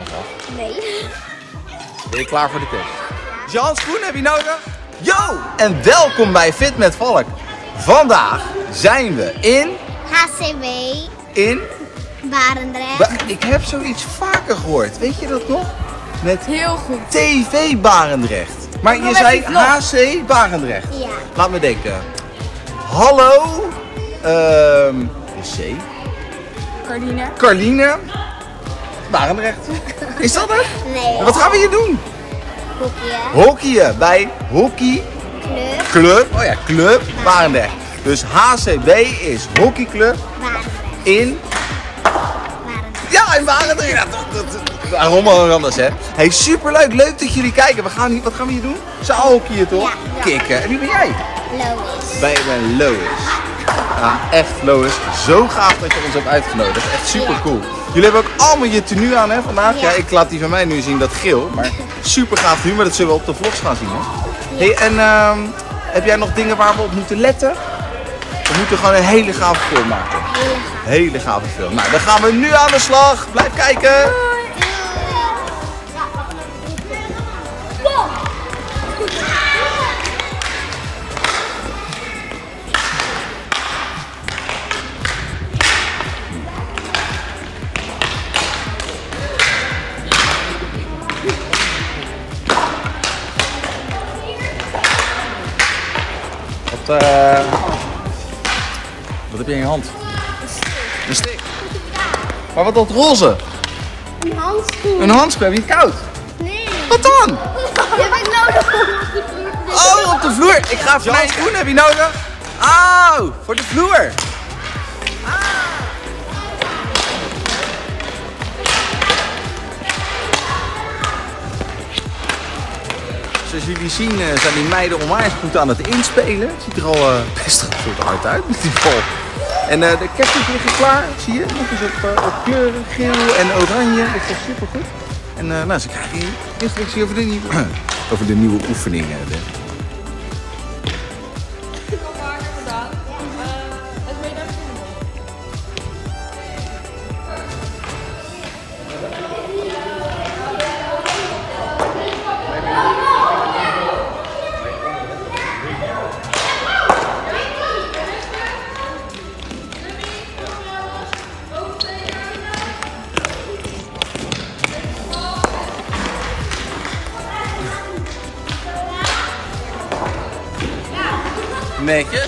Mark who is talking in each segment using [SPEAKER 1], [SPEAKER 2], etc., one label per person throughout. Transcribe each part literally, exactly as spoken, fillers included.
[SPEAKER 1] Nee.
[SPEAKER 2] Ben je klaar voor de test? Is je handschoen, heb je nodig? Yo! En welkom bij Fit met Valk. Vandaag zijn we in...
[SPEAKER 1] H C B.
[SPEAKER 2] In...
[SPEAKER 1] Barendrecht.
[SPEAKER 2] Ba ik heb zoiets vaker gehoord. Weet je dat nog? Met
[SPEAKER 3] Heel goed.
[SPEAKER 2] T V Barendrecht. Maar je zei H C Barendrecht.
[SPEAKER 1] Ja.
[SPEAKER 2] Laat me denken. Hallo. Ehm C.
[SPEAKER 3] Carline.
[SPEAKER 2] Carline. Barendrecht. Is dat het?
[SPEAKER 1] Nee.
[SPEAKER 2] En wat gaan we hier doen?
[SPEAKER 1] Hockeyen.
[SPEAKER 2] Hockeyen bij Hockey
[SPEAKER 1] Club.
[SPEAKER 2] Club. Oh ja, Club Barendrecht. Dus H C B is hockeyclub
[SPEAKER 1] Barendrecht.
[SPEAKER 2] in...
[SPEAKER 1] Barendrecht.
[SPEAKER 2] Ja, in Barendrecht. Ja, dat, dat, waarom anders, hè? Hey, superleuk. Leuk dat jullie kijken. We gaan hier, wat gaan we hier doen? Zaalhockeyen, toch?
[SPEAKER 1] Ja, ja.
[SPEAKER 2] Kikken. En wie ben jij?
[SPEAKER 1] Lois.
[SPEAKER 2] Wij ben Lois. Ja, echt Lois. Zo gaaf dat je ons hebt uitgenodigd. Echt super cool. Jullie hebben ook allemaal je tenue aan, hè, vandaag. Ja.
[SPEAKER 1] Ja.
[SPEAKER 2] Ja, ik laat die van mij nu zien, dat geel. Maar super gaaf tenue, maar dat zullen we op de vlogs gaan zien, hè?
[SPEAKER 1] Ja.
[SPEAKER 2] Hey, en uh, heb jij nog dingen waar we op moeten letten? We moeten gewoon een hele gave film maken.
[SPEAKER 1] Hele gaaf.
[SPEAKER 2] Hele gave film. Nou, dan gaan we nu aan de slag. Blijf kijken. Wat, uh, wat heb je in je hand? Een stick. Maar wat dat roze?
[SPEAKER 1] Een handschoen.
[SPEAKER 2] Een handschoen, heb je het koud?
[SPEAKER 1] Nee.
[SPEAKER 2] Wat dan?
[SPEAKER 1] Je hebt het nodig om...
[SPEAKER 2] Oh, op de vloer. Ik ga even mijn schoen, heb je nodig? Oh, voor de vloer. Zoals jullie zien uh, zijn die meiden onwijs goed aan het inspelen. Het ziet er al uh, best een soort hard uit met die bal. En uh, de captains liggen klaar, zie je? Nog eens op, uh, op kleuren, geel en oranje. Dat is super goed. En uh, nou, ze krijgen hier instructie over de nieuwe, over de nieuwe oefeningen. De... Netjes.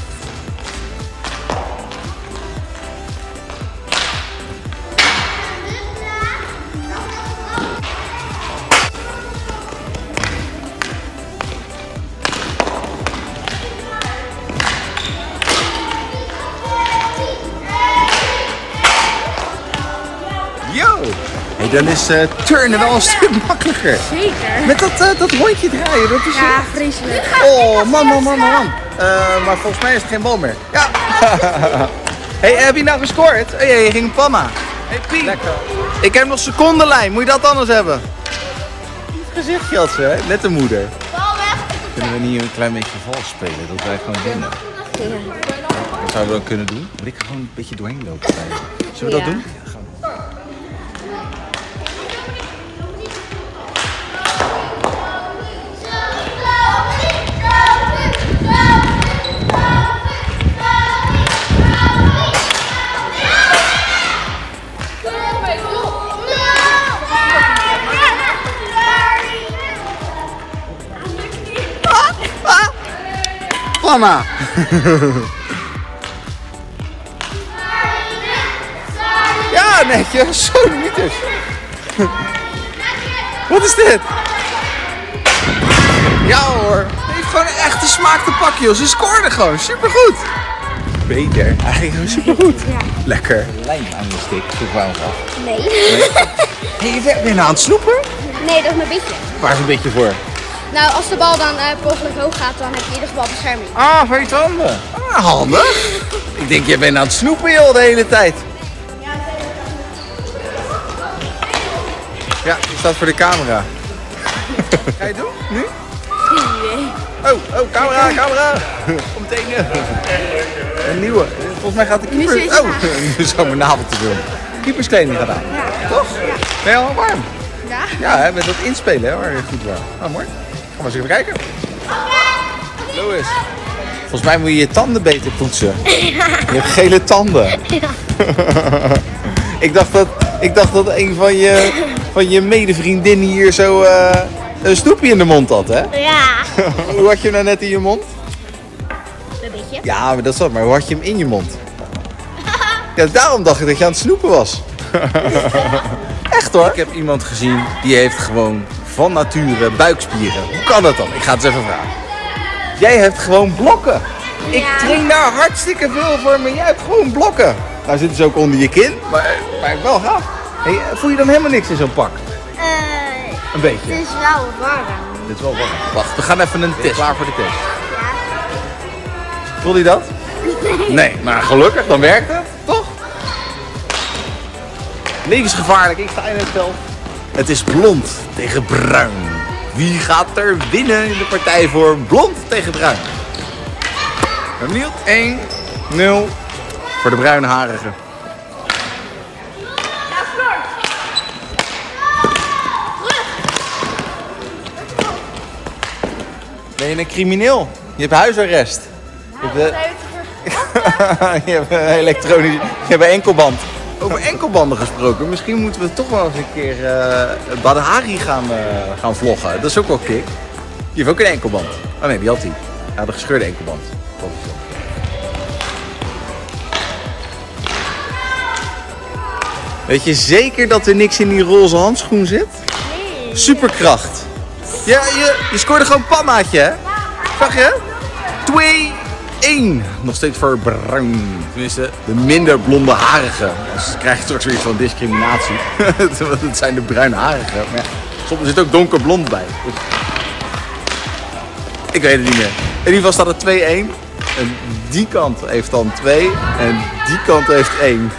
[SPEAKER 2] Yo! Hey, dan is uh, turnen wel een stuk makkelijker.
[SPEAKER 3] Zeker.
[SPEAKER 2] Met dat, uh, dat rondje draaien, dat is...
[SPEAKER 3] Ja, vreselijk.
[SPEAKER 2] Oh, man, man, man, man. Uh, maar volgens mij is het geen bal meer. Ja. Hey, heb je nou gescoord? Oh, je ging panna. Hey, Piet. Lekker. Ik heb nog secondenlijn. Moet je dat anders hebben? Lief gezichtje had ze, hè? Net de moeder.
[SPEAKER 1] Bal weg.
[SPEAKER 2] Kunnen we niet een klein beetje vals spelen? Dat wij gewoon winnen. Dat zouden we dan kunnen doen. Maar ik ga gewoon een beetje doorheen lopen. Zullen we dat
[SPEAKER 3] Ja.
[SPEAKER 2] doen? Ja, gaan we. Mama! Ja, netjes. Zo, niet dus. Wat is dit? Ja hoor. Hij heeft gewoon een echte smaak te pakken, joh. Ze scoorden gewoon. Supergoed. Beter. Eigenlijk supergoed.
[SPEAKER 3] Ja.
[SPEAKER 2] Lekker. Lijm aan de stick. Zoek wij ons af.
[SPEAKER 1] Nee.
[SPEAKER 2] Hé, je bent nou aan het snoepen?
[SPEAKER 1] Nee, dat is mijn beetje.
[SPEAKER 2] Waar is een beetje voor?
[SPEAKER 1] Nou, als de bal dan uh, per ongeluk hoog gaat, dan heb je in ieder geval bescherming.
[SPEAKER 2] Ah, voor je tanden. Ah, handig. Ik denk, je bent aan het snoepen, joh, de hele tijd. Ja, die staat voor de camera. Ga je het doen? Nu? Oh, oh, camera, camera. Om meteen. Een nieuwe. Volgens mij gaat de keeper...
[SPEAKER 3] Nu zit je
[SPEAKER 2] Oh, nu zou mijn navel te filmen. Keeperskleding gedaan. Toch? Ben je al warm?
[SPEAKER 1] Ja.
[SPEAKER 2] Ja, hè, met dat inspelen, hè, waar je goed warm. Nou, mooi. Gaan we eens even kijken. Louis. Volgens mij moet je je tanden beter poetsen. Je hebt gele tanden.
[SPEAKER 1] Ja.
[SPEAKER 2] ik, dacht dat, ik dacht dat een van je, van je medevriendinnen hier zo uh, een snoepje in de mond had, hè?
[SPEAKER 1] Ja.
[SPEAKER 2] Hoe had je hem nou net in je mond?
[SPEAKER 1] Een beetje.
[SPEAKER 2] Ja, maar dat zat, maar hoe had je hem in je mond? Ja, daarom dacht ik dat je aan het snoepen was. Echt hoor. Ik heb iemand gezien die heeft gewoon van nature buikspieren. Hoe kan dat dan? Ik ga het eens even vragen. Jij hebt gewoon blokken. Ik
[SPEAKER 1] Ja.
[SPEAKER 2] train daar hartstikke veel voor, maar jij hebt gewoon blokken. Nou zitten ze ook onder je kin, maar, maar wel gaaf. Hey, voel je dan helemaal niks in zo'n pak?
[SPEAKER 1] Uh,
[SPEAKER 2] Een beetje.
[SPEAKER 1] het is wel warm.
[SPEAKER 2] Dit is wel warm. Wacht, we gaan even een test. Klaar voor de test.
[SPEAKER 1] Ja.
[SPEAKER 2] Voel je dat? Nee, maar gelukkig, dan werkt het, toch? Levensgevaarlijk, ik sta in het veld. Het is blond tegen bruin. Wie gaat er winnen in de partij voor blond tegen bruin? Ben benieuwd? één nul voor de bruinharige. Ben je een crimineel? Je hebt huisarrest. Je hebt, uh, je hebt een elektronisch, je hebt een enkelband. Over enkelbanden gesproken, misschien moeten we toch wel eens een keer uh, Badr Hari gaan, uh, gaan vloggen. Dat is ook wel kick. Die heeft ook een enkelband. Oh nee, die had hij. Hij had een gescheurde enkelband. Dat is zo. Weet je zeker dat er niks in die roze handschoen zit?
[SPEAKER 1] Nee.
[SPEAKER 2] Superkracht. Ja, je, je scoorde gewoon pannaatje, hè? Zag je? twee één. Nog steeds voor bruin. Tenminste, de minder blonde harigen. Dus krijg je straks weer iets van discriminatie. Het zijn de bruinharigen. Maar ja, soms zit ook donkerblond bij. Dus... ik weet het niet meer. In ieder geval staat het twee één. En die kant heeft dan twee. En die kant heeft één.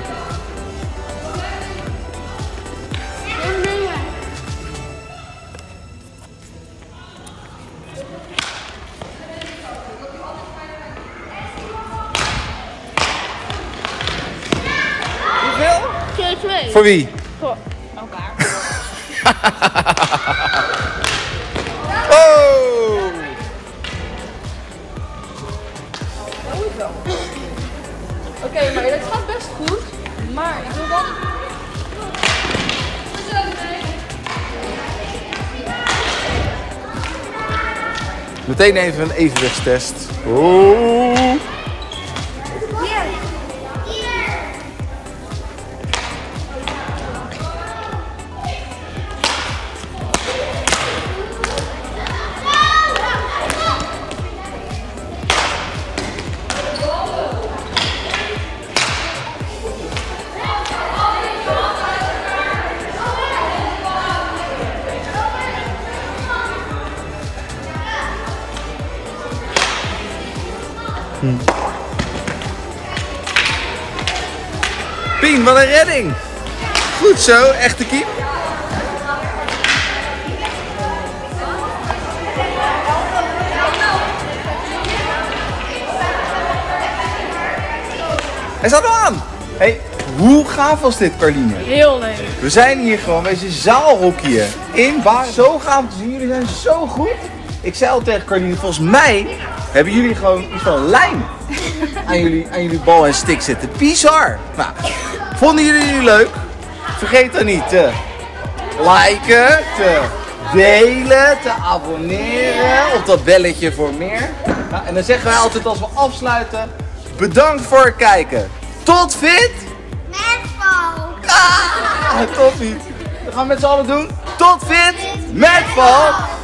[SPEAKER 1] twee twee.
[SPEAKER 2] Voor wie?
[SPEAKER 1] Voor elkaar.
[SPEAKER 2] Oh!
[SPEAKER 3] Oké, okay, maar dat gaat best goed. Maar ik wil wel...
[SPEAKER 2] Meteen even een evenwichtstest. Oh!
[SPEAKER 1] Hier.
[SPEAKER 2] Hm. Pien, wat een redding! Goed zo, echte keep. Hij staat al aan! Hey, hoe gaaf was dit, Carline?
[SPEAKER 3] Heel leuk.
[SPEAKER 2] We zijn hier gewoon wezen zaalhockeyen in Baar. Zo gaaf te zien, jullie zijn zo goed. Ik zei al tegen Carline, volgens mij hebben jullie gewoon iets van lijm aan jullie, aan jullie bal en stick zitten. Bizar! Nou, vonden jullie het leuk? Vergeet dan niet te liken, te delen, te abonneren op dat belletje voor meer. Nou, en dan zeggen wij altijd als we afsluiten, bedankt voor het kijken. Tot fit!
[SPEAKER 1] Met Valk.
[SPEAKER 2] Ah, tot niet. Dat gaan we met z'n allen doen. Tot fit met Valk.